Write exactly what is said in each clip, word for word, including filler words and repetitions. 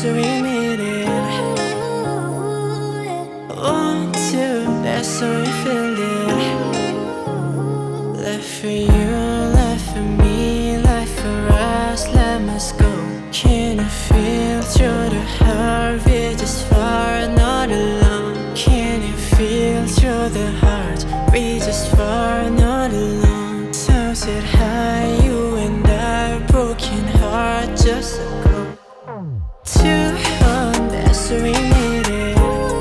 that's where we made it. One, two, that's where we filled it. Left for you, left for me, life for us, let us go. Can you feel through the heart, we're just far, not alone. Can you feel through the heart, we're just far, not alone. Time said hi, you and I, broken heart just ago. Two, one, that's where we made it.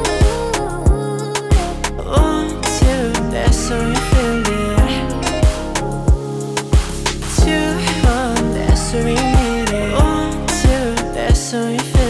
One, two, that's where we filled it. Two, one, that's where we made it. One, two, that's where we filled it.